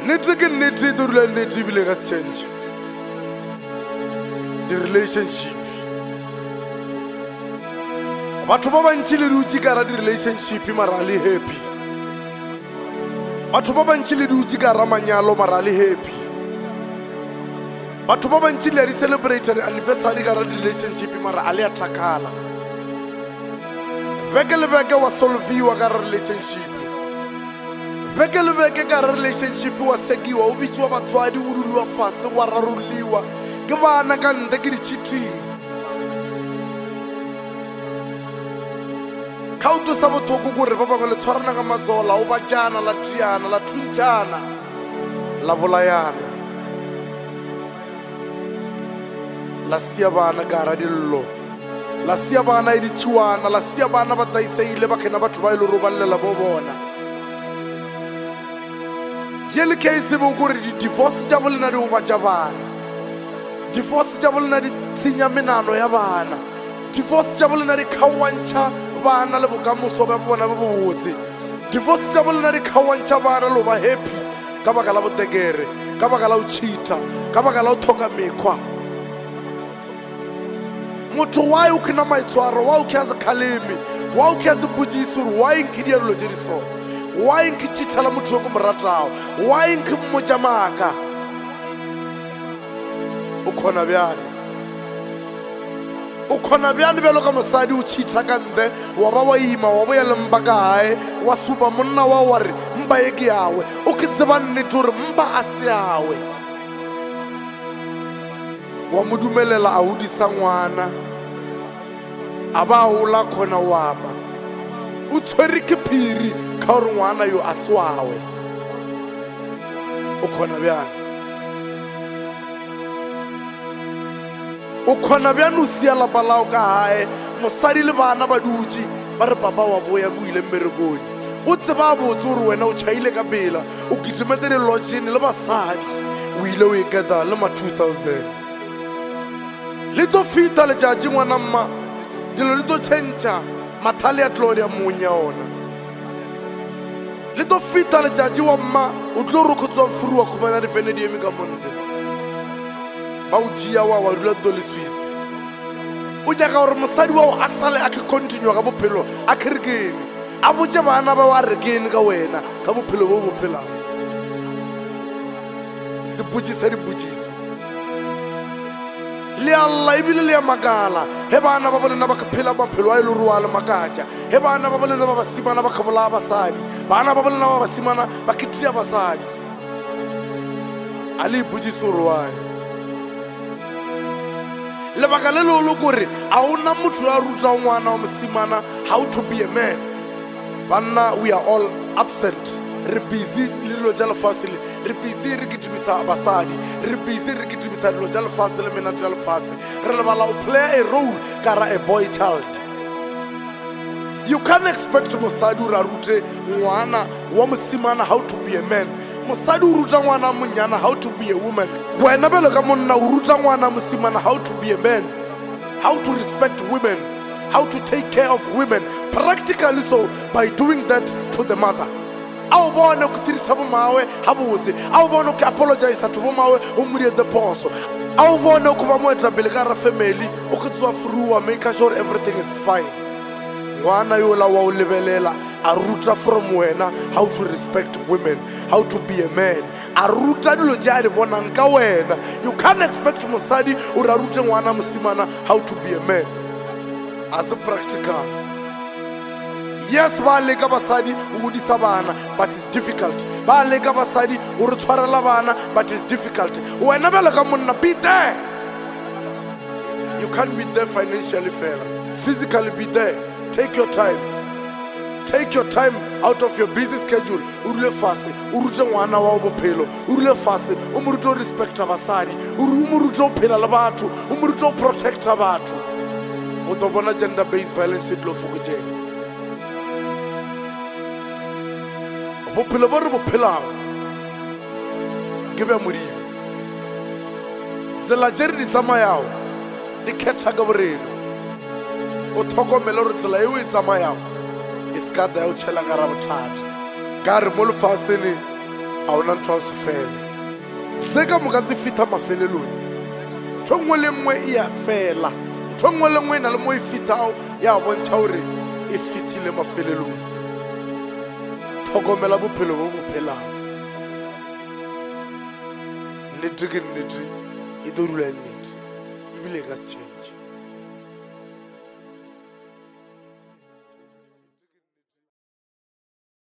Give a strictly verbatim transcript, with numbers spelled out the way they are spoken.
Nnete ke nnete to dula nnete ebile ga se change. The relationship. Batho ba bantši le dutse ka ra di relationship mara le happy. Batho ba bantši le dutse ka ra manyalo mara le happy. Batho ba bantši le di celebrate anniversary ka ra di relationship mara ale atakala. Beke le beke wa solviwa ka ra relationship. Beke le beke ka ra relationship wa sekiwa o bitswa batswadi o duliwa fase wa raruliwa ke bana ka nte ke di cheating. Kautu sa bothoko gore ba bangwe le tshwarana ka mazola o bajana la triana la thuntšana la bolayana la sia bana ka ra dillo la sia bana e ditšhiwana la sia bana ba taiseile ba kena batho ba ile ro ballela bo bona yele case bo gore di divorce tša bolena di oba tša bana divorce tša bolena di tsenya menano ya bana divorce tša bolena di khawantšha bana le bokamoso ba bona ba botse divorce tša bolena di khawantšha bana lo ba happy ka baka la botekere ka baka la o cheata ka baka la o thoka mekhwa motho wa o kena maitshwaro wa o ke se khaleme wa o ke se botšiši gore wa eng di dilo tše di so wa eng ke cheatala motho go moratao wa eng ke mmotša maaka o khona bjane o khona bjane bjalo ka mosadi o cheata ka nte wa ba wa ima wa boya le mba ka gae wa supa monna wa wa re mba ye ke yawe o ke tseba nnete gore mba a se yawe wa mo dumelela a hodisa ngwana a ba ola khona wa ba o tshwere ke phiri ka gore ngwana yo a swawe o khona bjane o khona bjane o sia lapa lao ka gae mosadi le bana ba dutse ba re papa wa boya mo ile mmerekoni o tseba botse gore wena o tšhaile ka pela o kitimete di-lodgene le basadi o ile o eketa le ma two thousand le to fita letšatši ngwana mma dilo le to tšhentšha mathale a tlode ya monya ona le to fita letšatši wa mma o tlo re kgotswa furu wa khumana difene di eme ka monte ba o tšea wa wa dula to le swiss o nyaka gore mosadi wa o a sale a ke continue ka bophelo a kerekene a botse bana ba wa rekene ka wena ka bophelo bo bophelago sepotšiša dipotšišo le alla ebile le ya makala he bana ba bolena ba phela maphelo a ile ro wa le makatša he bana ba bolena ba basimana ba khabola basadi bana ba bolena ba basimana ba kitia basadi ali botšišo ro wa le baka le lo lo gore a ona motho a ruta ngwana wa mosimana how to be a man banna we are all absent re busy le lo tša lefase le re busy re kitimisa basadi re busy re kitimisa dilo tša lefase le mena tša lefase re lebala o play a role ka ra a boy child you can't expect mosadi ore a rute ngwana wa mosimana how to be a man mosadi o ruta ngwana monyana how to be a woman wena bele ka monna o ruta ngwana mosimana how to be a man how to respect women how to take care of women practically so by doing that to the mother a o bone go tirisa bo mawe ha botse a o bone go apologize to bo mawe o mo the poso a o bone go ba mo etapele ka ra family o go tswa fruwa make sure everything is fine ngwana yo la wa o lebelela a ruta from wena how to respect women how to be a man a ruta dilo tša di bonang ka wena you can't expect mosadi o ra rute ngwana mosimana how to be a man as a practical yes ba leka basadi o godisa bana but it's difficult ba leka basadi o re tshwarela bana but it's difficult wena bele ka monna be there you can't be there financially fair physically be there take your time take your time out of your busy schedule o rule fase o rute ngwana wa bophelo o rule fase o mo rute o respecta basadi o mo rute o phela le batho o mo rute o protecta batho o to bona gender based violence it lo fokotšega bophelo bo re bophelago ke bja modimo tsela tše re di tsamayago di kgetha ka boreno o thokomele gore tsela eo e tsamayago e se ka da ya o tšhela ka ra bothata ka re mo lefasene a ona ntho se fela se ka moka se fita mafelelong thongwe le nngwe e ya fela thongwe le nngwe na le mo e fitao ya bontsha hore e fitile mafelelong thokomela bophelo bo bophelang nnete ke nnete e tlo dula nnete ebile e ka se change